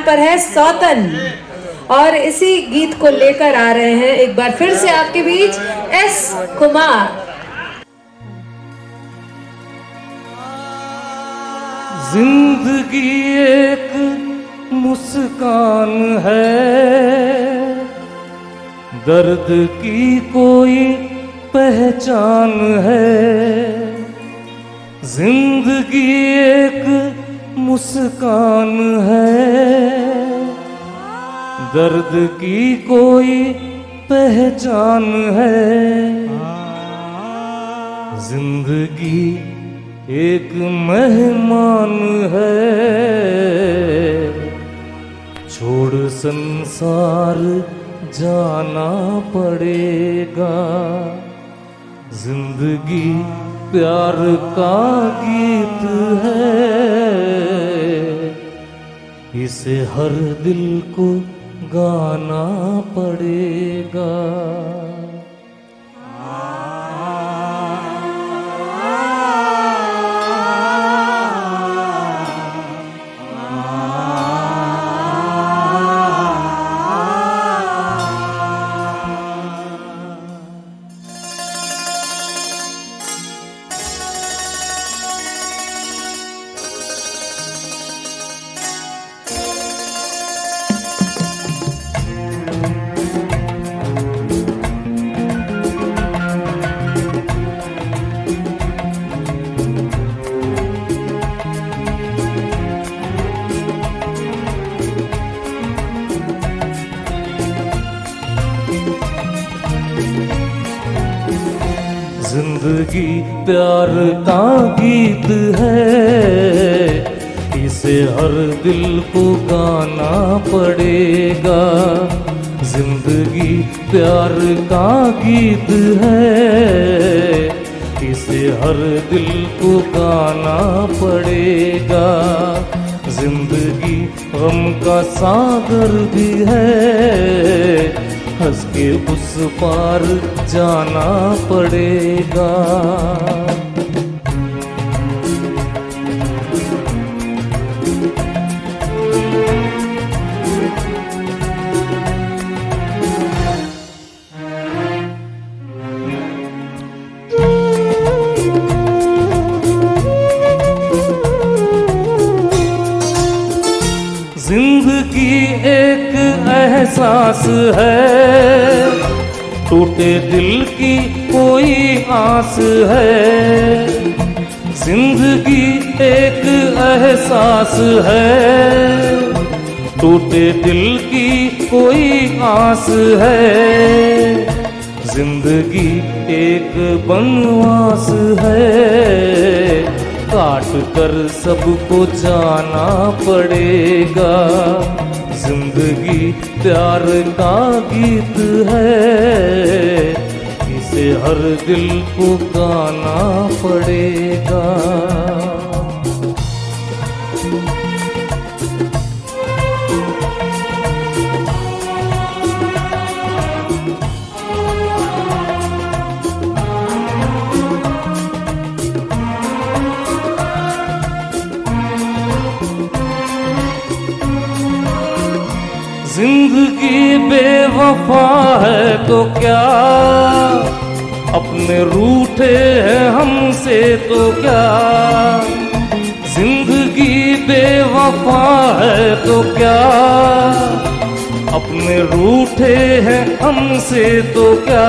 पर है सौतन और इसी गीत को लेकर आ रहे हैं एक बार फिर से आपके बीच एस कुमार। जिंदगी एक मुस्कान है, दर्द की कोई पहचान है। जिंदगी एक मुस्कान है, दर्द की कोई पहचान है। जिंदगी एक मेहमान है, छोड़ संसार जाना पड़ेगा। जिंदगी प्यार का गीत है, इसे हर दिल को गाना पड़ेगा। जिंदगी प्यार का गीत है, इसे हर दिल को गाना पड़ेगा। जिंदगी प्यार का गीत है, इसे हर दिल को गाना पड़ेगा। जिंदगी गम का सागर भी है, हंस के उस पार जाना पड़ेगा। जिंदगी एक एहसास है, टूटे दिल की कोई आस है। जिंदगी एक एहसास है, टूटे दिल की कोई आस है। जिंदगी एक बनवास है, काट कर सबको जाना पड़ेगा। जिंदगी प्यार का गीत है, इसे हर दिल को गाना पड़ेगा। जिंदगी बेवफा है तो क्या, अपने रूठे हैं हमसे तो क्या। जिंदगी बेवफा है तो क्या, अपने रूठे हैं हमसे तो क्या।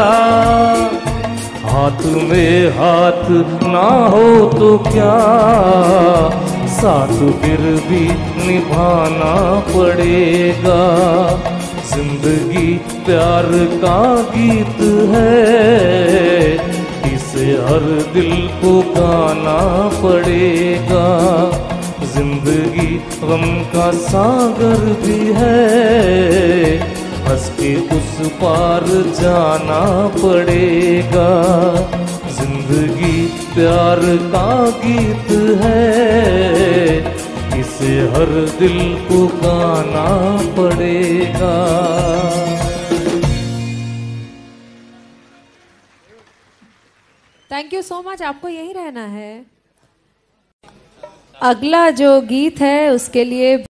हाथ में हाथ ना हो तो क्या, साथ फिर भी निभाना पड़ेगा। जिंदगी प्यार का गीत है, इसे हर दिल को गाना पड़ेगा। जिंदगी गम का सागर भी है, हंस के उस पार जाना पड़ेगा। जिंदगी प्यार का गीत है, इसे हर दिल को गाना पड़ेगा। Thank you so much. आपको यही रहना है। अगला जो गीत है उसके लिए